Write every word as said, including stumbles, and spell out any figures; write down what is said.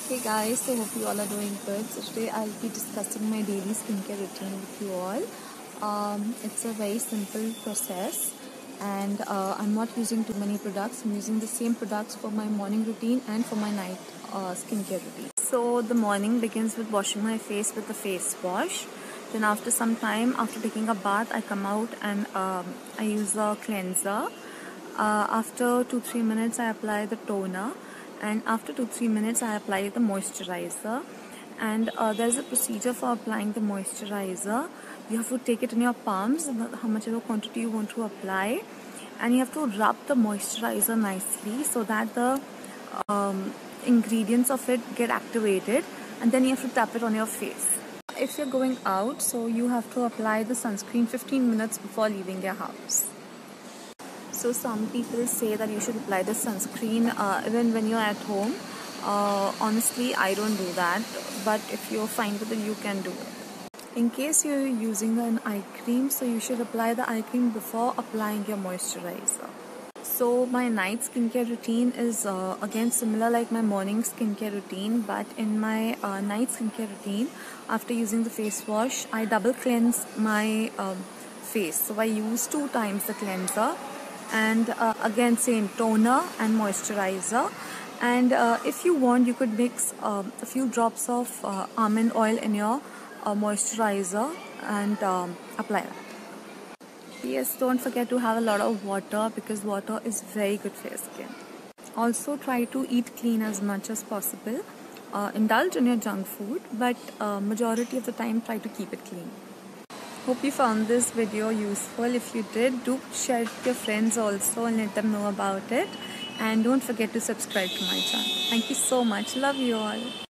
Hey guys, so hope you all are doing good. So today I'll be discussing my daily skincare routine with you all. Um, it's a very simple process, and uh, I'm not using too many products. I'm using the same products for my morning routine and for my night uh, skincare routine. So the morning begins with washing my face with a face wash. Then after some time, after taking a bath, I come out and um, I use a cleanser. Uh, after two to three minutes, I apply the toner, and after two to three minutes, I apply the moisturizer. And uh, there's a procedure for applying the moisturizer. You have to take it in your palms, how much of a quantity you want to apply, and you have to rub the moisturizer nicely so that the um, ingredients of it get activated, and then you have to tap it on your face. If you're going out, so you have to apply the sunscreen fifteen minutes before leaving your house. So some people say that you should apply the sunscreen uh, even when you're at home. Uh, honestly, I don't do that, but if you're fine with it, you can do it. In case you're using an eye cream, so you should apply the eye cream before applying your moisturizer. So my night skincare routine is uh, again similar like my morning skincare routine, but in my uh, night skincare routine, after using the face wash, I double cleanse my um, face. So I use two times the cleanser, and uh, again same toner and moisturizer. And uh, if you want, you could mix uh, a few drops of uh, almond oil in your uh, moisturizer and um, apply that. Yes, don't forget to have a lot of water, because water is very good for your skin. Also try to eat clean as much as possible. Uh, indulge in your junk food, but uh, majority of the time try to keep it clean. Hope you found this video useful. If you did, do share it with your friends also and let them know about it. And don't forget to subscribe to my channel. Thank you so much. Love you all.